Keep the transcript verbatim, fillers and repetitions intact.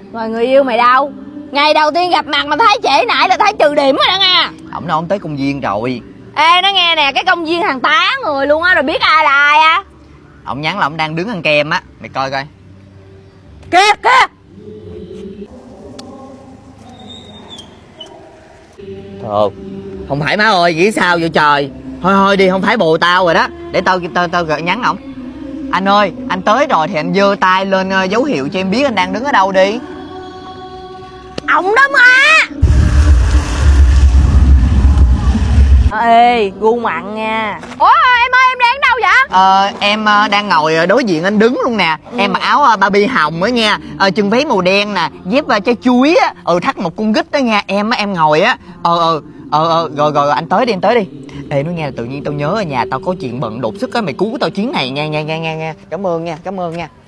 Rồi người yêu mày đâu? Ngày đầu tiên gặp mặt mà thấy trễ nải là thấy trừ điểm rồi đó nha. Ổng nói ổng tới công viên rồi. Ê nó nghe nè, cái công viên hàng tá người luôn á, rồi biết ai là ai á? Ổng nhắn là ổng đang đứng ăn kem á, mày coi coi. Kìa kìa. Thôi không phải má ơi, nghĩ sao vậy trời. Thôi thôi đi, không phải bồ tao rồi đó. Để tao tao tao gửi nhắn ổng. Anh ơi, anh tới rồi thì anh giơ tay lên uh, dấu hiệu cho em biết anh đang đứng ở đâu đi. Ổng đó mà. Ê, gu mặn nha. Ủa em ơi, em đang ở đâu vậy? Ờ, em uh, đang ngồi đối diện anh đứng luôn nè. Ừ. Em mặc áo uh, Barbie hồng á nha. Ờ, chân váy màu đen nè, dép uh, trái chuối á. Ừ, thắt một con gít đó nha. Em á, em ngồi á. Ờ, ờ, ờ, ờ, rồi, rồi, rồi, anh tới đi, anh tới đi. Ê, nói nghe là tự nhiên tao nhớ ở nhà tao có chuyện bận đột xuất á. Mày cứu tao chuyến này nha, nha, nha, nha, nha. Cảm ơn nha, cảm ơn nha.